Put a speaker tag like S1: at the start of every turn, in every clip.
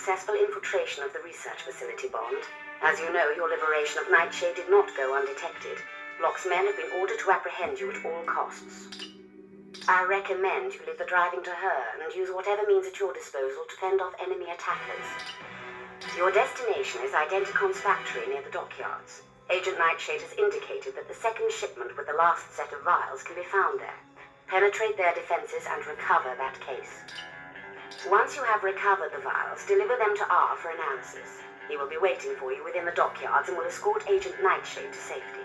S1: successful infiltration of the research facility, Bond. As you know, your liberation of Nightshade did not go undetected. Bloch's men have been ordered to apprehend you at all costs. I recommend you leave the driving to her and use whatever means at your disposal to fend off enemy attackers. Your destination is Identicon's factory near the dockyards. Agent Nightshade has indicated that the second shipment with the last set of vials can be found there. Penetrate their defenses and recover that case. Once you have recovered the vials, deliver them to R for analysis. He will be waiting for you within the dockyards and will escort Agent Nightshade to safety.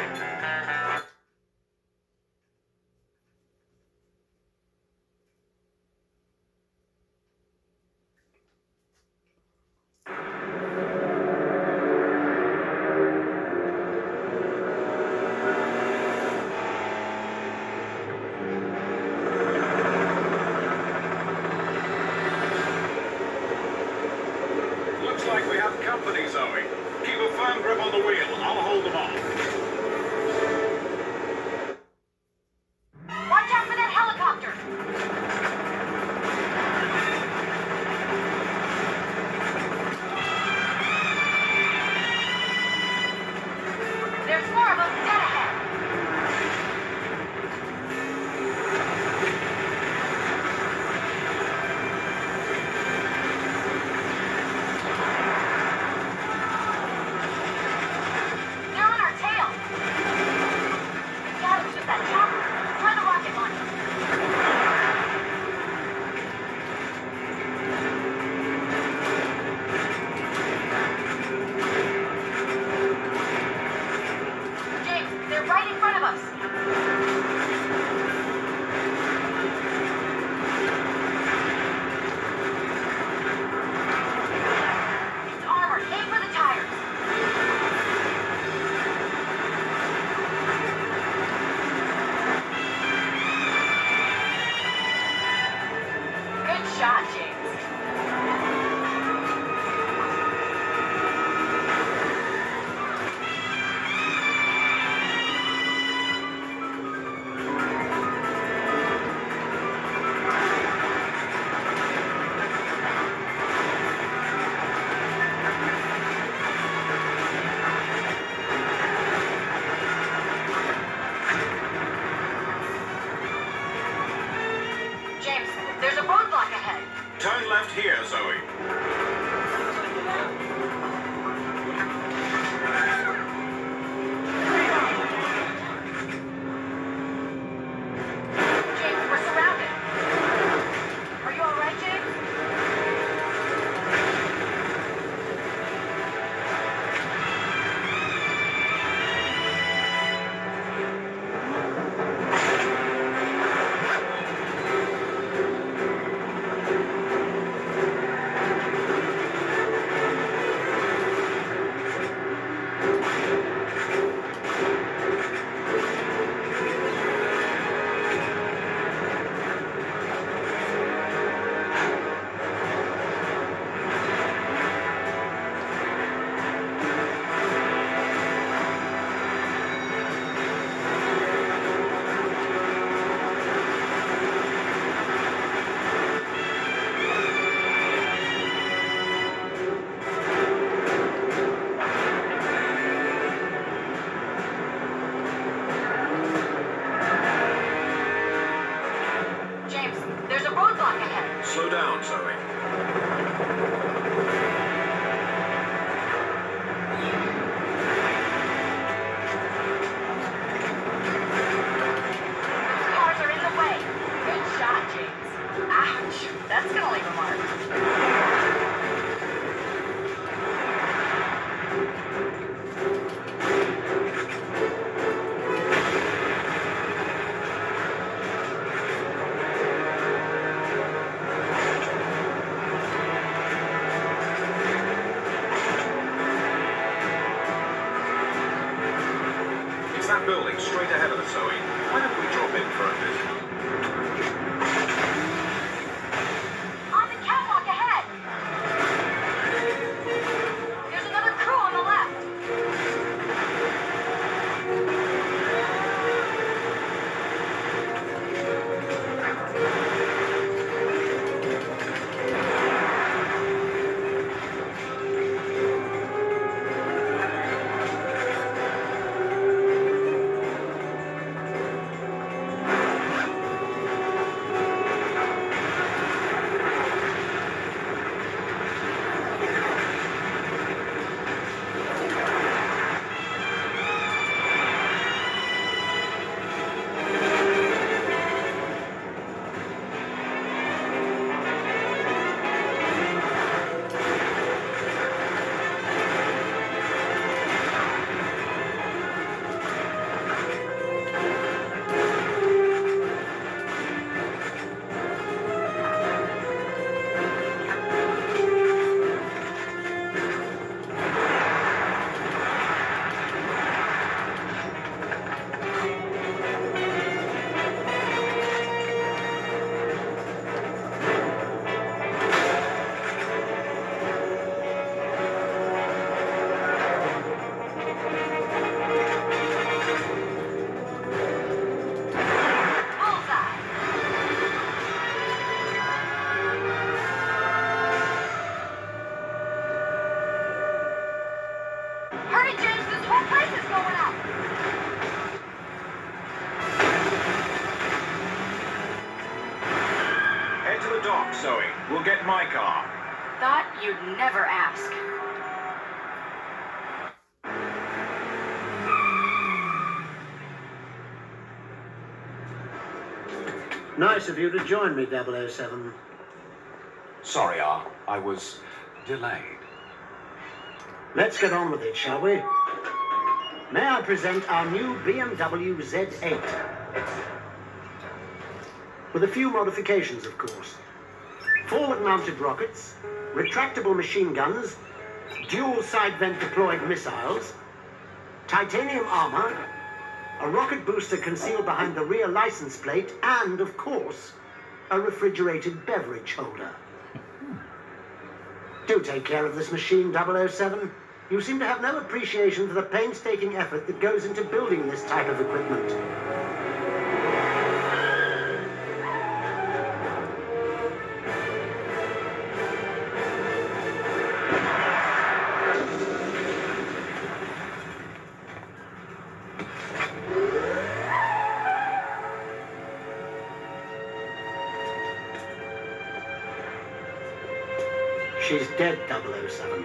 S2: Company, Zoe. Keep a firm grip on the wheel. I'll hold them off.
S3: Watch out for that helicopter! There's more of them dead ahead!
S2: Turn left here, Zoe.
S3: James, we're surrounded. Are you all right, James?
S2: Slow down, Zoe.
S3: Cars are in the way. Good shot, James. Ouch. That's gonna leave a mark.
S2: That building straight ahead of us, Zoe. Why don't we drop in for a visit?
S3: On the catwalk ahead! There's another crew on the left! Hurry, James, this whole place is going up.
S2: Head to the dock, Zoe. We'll get my car.
S3: Thought you'd never ask.
S4: Nice of you to join me, 007.
S5: Sorry, I was delayed.
S4: Let's get on with it, shall we? May I present our new BMW Z8? With a few modifications, of course. Forward-mounted rockets, retractable machine guns, dual side-vent deployed missiles, titanium armor, a rocket booster concealed behind the rear license plate, and, of course, a refrigerated beverage holder. Do take care of this machine, 007. You seem to have no appreciation for the painstaking effort that goes into building this type of equipment. She's dead, 007.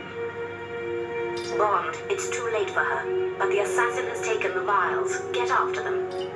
S1: Bond, it's too late for her, but the assassin has taken the vials. Get after them.